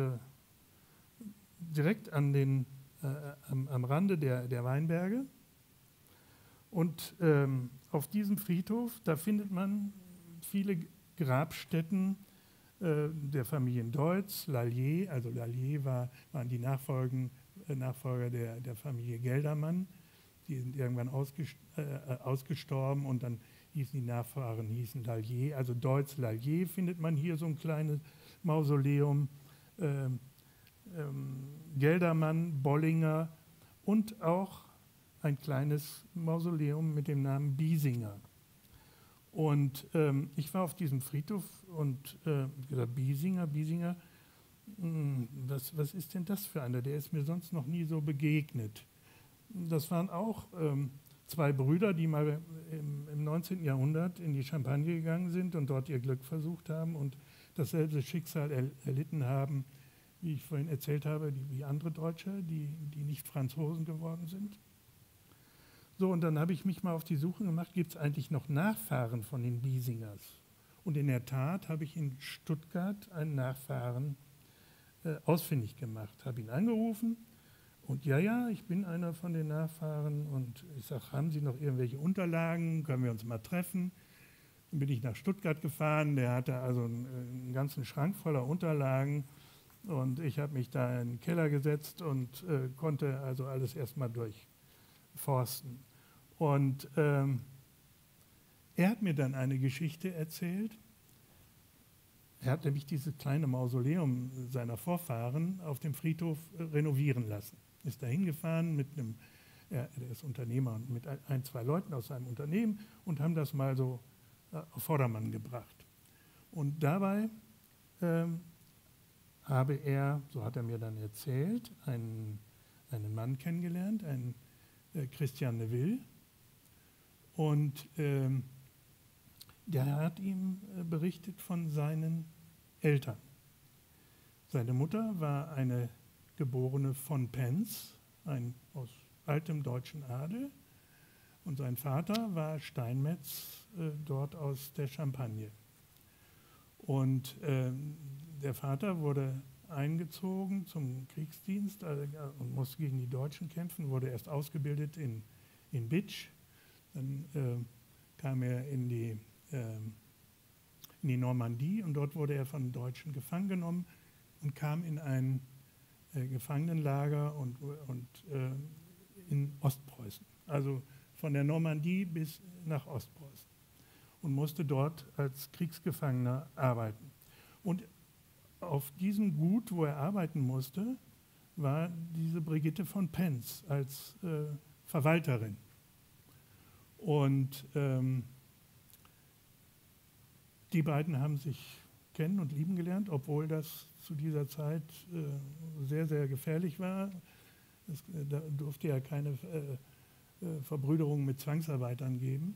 direkt am Rande der Weinberge. Und auf diesem Friedhof, da findet man viele Grabstätten der Familien Deutz, Lallier. Also Lallier waren die Nachfolger der Familie Geldermann. Die sind irgendwann ausgestorben und dann hießen die Nachfahren Lallier. Also Deutz, Lallier findet man hier so ein kleines Mausoleum. Geldermann, Bollinger und auch ein kleines Mausoleum mit dem Namen Biesinger. Und ich war auf diesem Friedhof und gesagt, Biesinger, was ist denn das für einer? Der ist mir sonst noch nie so begegnet. Das waren auch 2 Brüder, die mal im 19. Jahrhundert in die Champagne gegangen sind und dort ihr Glück versucht haben und dasselbe Schicksal erlitten haben, wie ich vorhin erzählt habe, wie andere Deutsche, die nicht Franzosen geworden sind. So, und dann habe ich mich mal auf die Suche gemacht, gibt es eigentlich noch Nachfahren von den Biesingers? Und in der Tat habe ich in Stuttgart einen Nachfahren ausfindig gemacht, habe ihn angerufen und ja, ich bin einer von den Nachfahren und ich sage, haben Sie noch irgendwelche Unterlagen, können wir uns mal treffen? Dann bin ich nach Stuttgart gefahren, der hatte also einen ganzen Schrank voller Unterlagen und ich habe mich da in den Keller gesetzt und konnte also alles erstmal durchforsten. Und er hat mir dann eine Geschichte erzählt. Er hat nämlich dieses kleine Mausoleum seiner Vorfahren auf dem Friedhof renovieren lassen. Ist da hingefahren er ist Unternehmer, mit 1, 2 Leuten aus seinem Unternehmen und haben das mal so auf Vordermann gebracht. Und dabei habe er, so hat er mir dann erzählt, einen Mann kennengelernt, einen Christian Neville. Und der hat ihm berichtet von seinen Eltern. Seine Mutter war eine Geborene von Penz, aus altem deutschen Adel. Und sein Vater war Steinmetz, dort aus der Champagne. Und der Vater wurde eingezogen zum Kriegsdienst und musste gegen die Deutschen kämpfen, wurde erst ausgebildet in Bitsch. Dann kam er in die Normandie und dort wurde er von den Deutschen gefangen genommen und kam in ein Gefangenenlager und in Ostpreußen. Also von der Normandie bis nach Ostpreußen und musste dort als Kriegsgefangener arbeiten. Und auf diesem Gut, wo er arbeiten musste, war diese Brigitte von Penz als Verwalterin. Und die beiden haben sich kennen und lieben gelernt, obwohl das zu dieser Zeit sehr, sehr gefährlich war. Da durfte ja keine Verbrüderungen mit Zwangsarbeitern geben.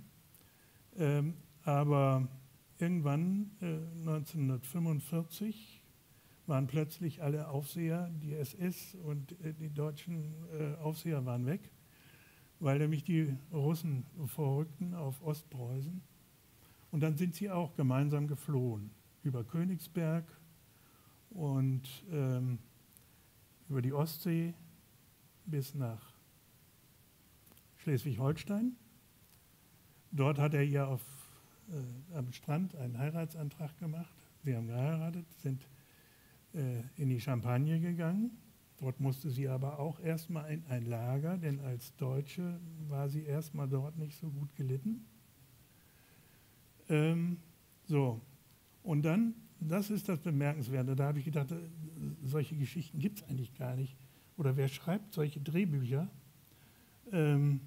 Aber irgendwann, 1945, waren plötzlich alle Aufseher, die SS und die deutschen Aufseher waren weg, weil nämlich die Russen vorrückten auf Ostpreußen. Und dann sind sie auch gemeinsam geflohen über Königsberg und über die Ostsee bis nach Schleswig-Holstein. Dort hat er ihr am Strand einen Heiratsantrag gemacht. Sie haben geheiratet, sind in die Champagne gegangen. Dort musste sie aber auch erstmal in ein Lager, denn als Deutsche war sie erstmal dort nicht so gut gelitten. So, und dann, das ist das Bemerkenswerte, da habe ich gedacht, solche Geschichten gibt es eigentlich gar nicht. Oder wer schreibt solche Drehbücher? Dann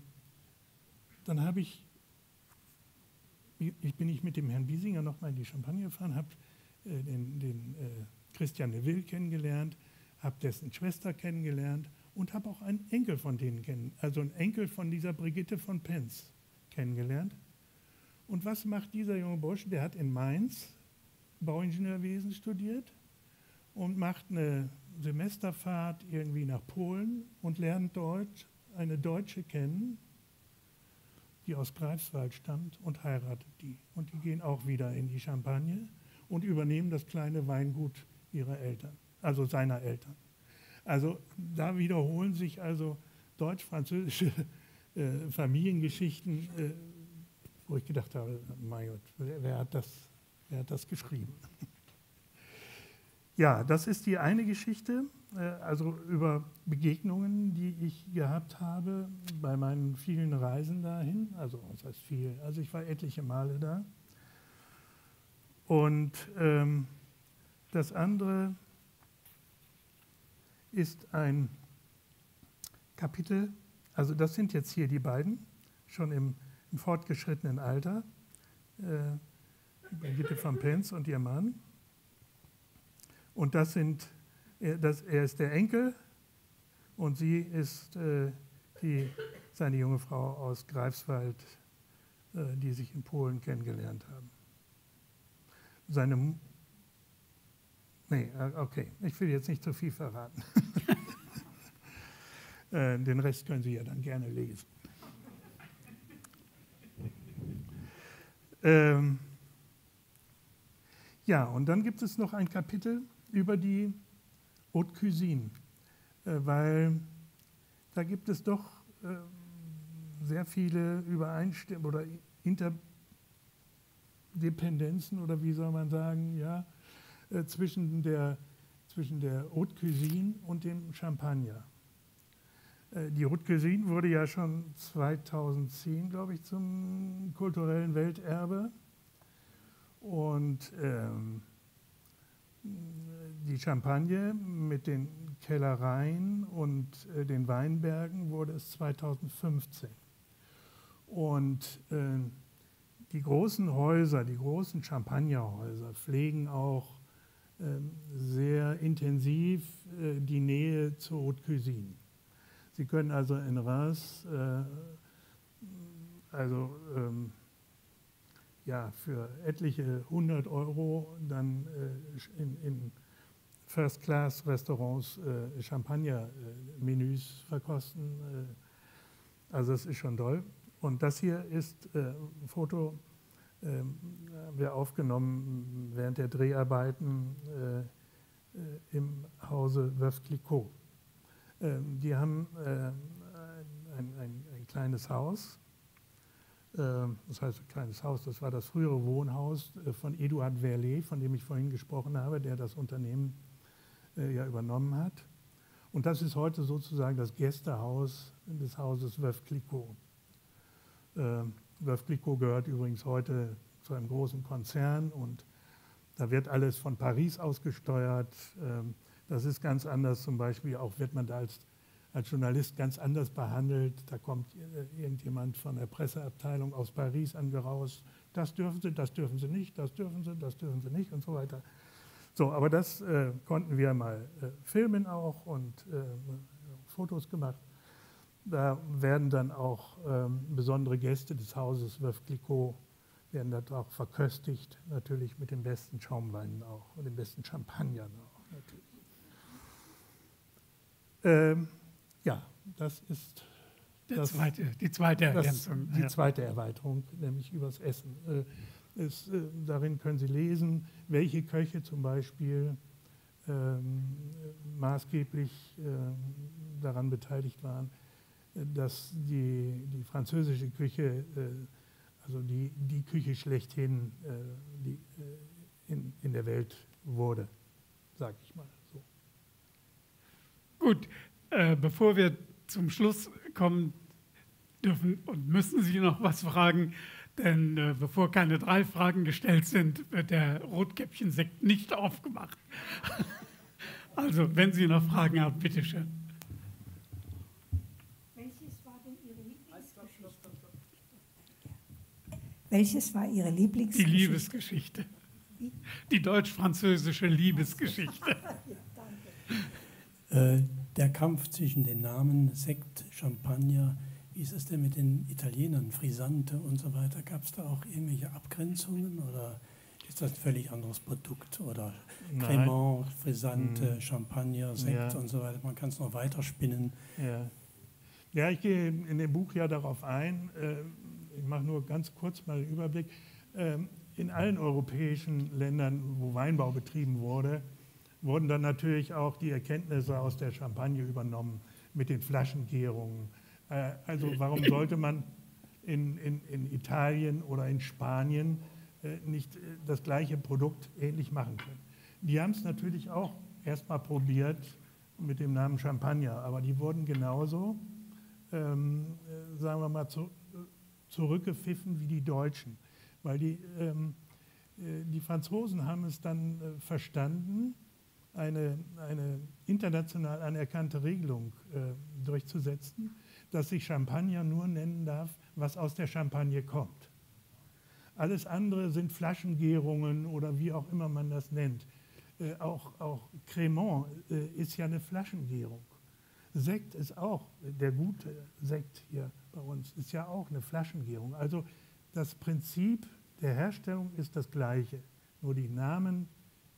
bin ich mit dem Herrn Biesinger nochmal in die Champagne gefahren, habe den Christian Neville kennengelernt, habe dessen Schwester kennengelernt und habe auch einen Enkel von denen kennengelernt, also einen Enkel von dieser Brigitte von Penz kennengelernt. Und was macht dieser junge Bursch? Der hat in Mainz Bauingenieurwesen studiert und macht eine Semesterfahrt irgendwie nach Polen und lernt dort eine Deutsche kennen, die aus Greifswald stammt, und heiratet die. Und die gehen auch wieder in die Champagne und übernehmen das kleine Weingut ihrer Eltern, also seiner Eltern. Also da wiederholen sich also deutsch-französische Familiengeschichten, wo ich gedacht habe, mein Gott, wer hat das geschrieben? Ja, das ist die eine Geschichte, also über Begegnungen, die ich gehabt habe bei meinen vielen Reisen dahin. Also was heißt viel? Also ich war etliche Male da. Und das andere ist ein Kapitel, also das sind jetzt hier die beiden, schon im fortgeschrittenen Alter, Brigitte von Penz und ihr Mann. Und er ist der Enkel und sie ist seine junge Frau aus Greifswald, die sich in Polen kennengelernt haben. Okay, ich will jetzt nicht zu viel verraten. Den Rest können Sie ja dann gerne lesen. Ja, und dann gibt es noch ein Kapitel über die Haute Cuisine, weil da gibt es doch sehr viele Übereinstimmungen oder Interdependenzen oder wie soll man sagen, ja, zwischen der Haute Cuisine und dem Champagner. Die Haute Cuisine wurde ja schon 2010, glaube ich, zum kulturellen Welterbe. Und die Champagne mit den Kellereien und den Weinbergen wurde es 2015. Und die großen Häuser, die großen Champagnerhäuser pflegen auch sehr intensiv die Nähe zur Haute Cuisine. Sie können also in Reims für etliche 100 € dann in First-Class-Restaurants Champagner-Menüs verkosten. Also das ist schon toll. Und das hier ist ein Foto, haben wir aufgenommen während der Dreharbeiten im Hause Veuve Clicquot. Die haben ein kleines Haus. Das heißt, ein kleines Haus, das war das frühere Wohnhaus von Eduard Verlet, von dem ich vorhin gesprochen habe, der das Unternehmen ja übernommen hat. Und das ist heute sozusagen das Gästehaus des Hauses Veuve Clicquot. Veuve Clicquot gehört übrigens heute zu einem großen Konzern und da wird alles von Paris aus gesteuert. Das ist ganz anders, zum Beispiel auch wird man da als Journalist ganz anders behandelt. Da kommt irgendjemand von der Presseabteilung aus Paris angerauscht. Das dürfen Sie nicht, das dürfen Sie nicht und so weiter. So, aber das konnten wir mal filmen auch und Fotos gemacht. Da werden dann auch besondere Gäste des Hauses Veuve Clicquot werden dort auch verköstigt, natürlich mit den besten Schaumweinen auch und den besten Champagnern auch natürlich. Ja, das ist die zweite Ergänzung. Die zweite Erweiterung, nämlich übers Essen. Darin können Sie lesen, welche Köche zum Beispiel maßgeblich daran beteiligt waren, dass die französische Küche, also die Küche schlechthin in der Welt wurde, sage ich mal so. Gut, bevor wir zum Schluss kommen, dürfen und müssen Sie noch was fragen, denn bevor keine 3 Fragen gestellt sind, wird der Rotkäppchen-Sekt nicht aufgemacht. Also, wenn Sie noch Fragen haben, bitteschön. Welches war Ihre Lieblingsgeschichte? Die Liebesgeschichte. Die deutsch-französische Liebesgeschichte. Der Kampf zwischen den Namen Sekt, Champagner, wie ist es denn mit den Italienern, Frisante und so weiter? Gab es da auch irgendwelche Abgrenzungen oder ist das ein völlig anderes Produkt? Oder Cremant, Frisante, Champagner, Sekt und so weiter? Man kann es noch weiterspinnen. Ja, ich gehe in dem Buch ja darauf ein. Ich mache nur ganz kurz mal den Überblick. In allen europäischen Ländern, wo Weinbau betrieben wurde, wurden dann natürlich auch die Erkenntnisse aus der Champagne übernommen mit den Flaschengärungen. Also warum sollte man in Italien oder in Spanien nicht das gleiche Produkt ähnlich machen können? Die haben es natürlich auch erstmal probiert mit dem Namen Champagner, aber die wurden genauso, sagen wir mal, zurückgepfiffen wie die Deutschen. Weil die Franzosen haben es dann verstanden, eine international anerkannte Regelung durchzusetzen, dass sich Champagner nur nennen darf, was aus der Champagne kommt. Alles andere sind Flaschengärungen oder wie auch immer man das nennt. Auch Cremant ist ja eine Flaschengärung. Sekt ist auch, der gute Sekt hier bei uns, ist ja auch eine Flaschengärung. Also das Prinzip der Herstellung ist das gleiche. Nur die Namen,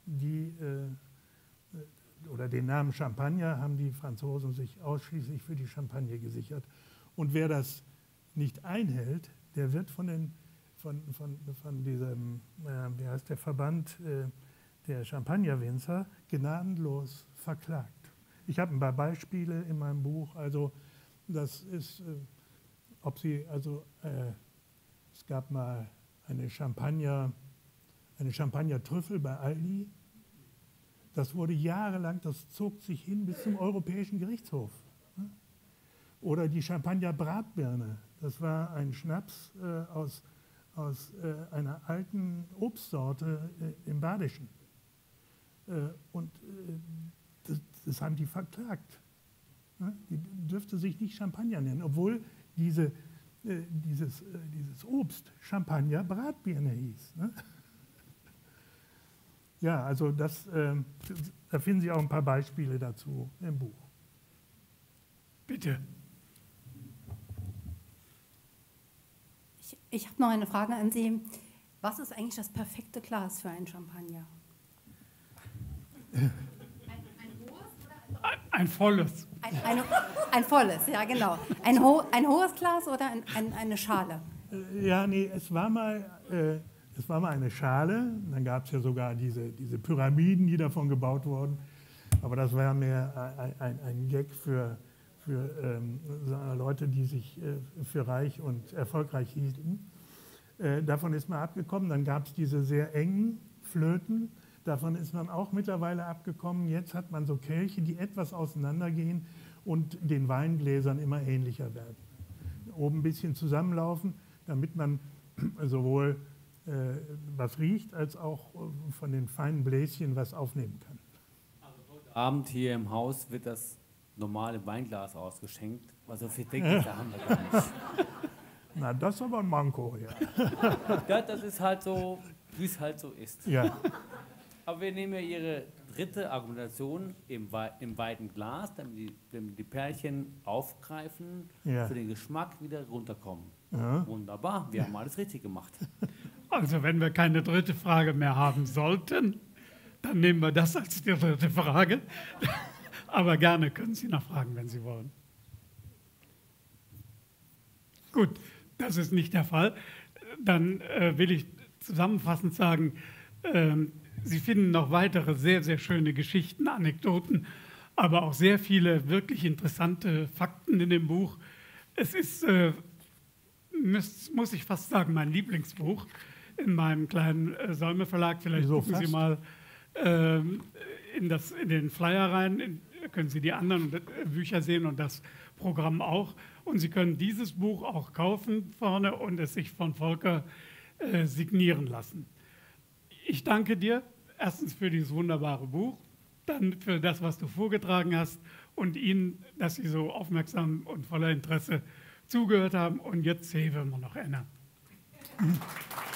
oder den Namen Champagner haben die Franzosen sich ausschließlich für die Champagne gesichert. Und wer das nicht einhält, der wird von diesem, wie heißt der Verband der Champagnerwinzer, gnadenlos verklagt. Ich habe ein paar Beispiele in meinem Buch. Also das ist, es gab mal eine Champagner-Trüffel bei Aldi. Das wurde jahrelang, das zog sich hin bis zum Europäischen Gerichtshof. Oder die Champagner-Bratbirne. Das war ein Schnaps aus einer alten Obstsorte im Badischen. Und das haben die verklagt. Die dürfte sich nicht Champagner nennen, obwohl dieses Obst Champagner-Bratbirne hieß. Ja, also da finden Sie auch ein paar Beispiele dazu im Buch. Bitte. Ich habe noch eine Frage an Sie. Was ist eigentlich das perfekte Glas für einen Champagner? Ein hohes oder ein volles? Ein volles, ja genau. Ein hohes Glas oder eine Schale? Ja, nee, es war mal eine Schale. Dann gab es ja sogar diese Pyramiden, die davon gebaut wurden. Aber das war mehr ein Gag für Leute, die sich für reich und erfolgreich hielten. Davon ist man abgekommen. Dann gab es diese sehr engen Flöten. Davon ist man auch mittlerweile abgekommen. Jetzt hat man so Kelche, die etwas auseinandergehen und den Weingläsern immer ähnlicher werden. Oben ein bisschen zusammenlaufen, damit man sowohl was riecht, als auch von den feinen Bläschen was aufnehmen kann. Also heute Abend hier im Haus wird das normale Weinglas ausgeschenkt. Also viel Decklicher haben wir gar nicht. Na, das ist aber ein Manko, ja. Ja, das ist halt so, wie es halt so ist. Ja. Aber wir nehmen ja Ihre dritte Argumentation im weiten Glas, damit die Pärchen aufgreifen, Ja. für den Geschmack wieder runterkommen. Ja. Wunderbar, wir haben alles richtig gemacht. Also wenn wir keine dritte Frage mehr haben sollten, dann nehmen wir das als die dritte Frage. Aber gerne können Sie noch fragen, wenn Sie wollen. Gut, das ist nicht der Fall. Dann will ich zusammenfassend sagen, Sie finden noch weitere sehr, sehr schöne Geschichten, Anekdoten, aber auch sehr viele wirklich interessante Fakten in dem Buch. Es ist, muss ich fast sagen, mein Lieblingsbuch in meinem kleinen Säume Verlag. Vielleicht Wieso gucken Sie fast? mal in den Flyer rein, können Sie die anderen Bücher sehen und das Programm auch. Und Sie können dieses Buch auch kaufen vorne und es sich von Volker signieren lassen. Ich danke dir erstens für dieses wunderbare Buch, dann für das, was du vorgetragen hast und Ihnen, dass Sie so aufmerksam und voller Interesse zugehört haben. Und jetzt sehen wir noch einer.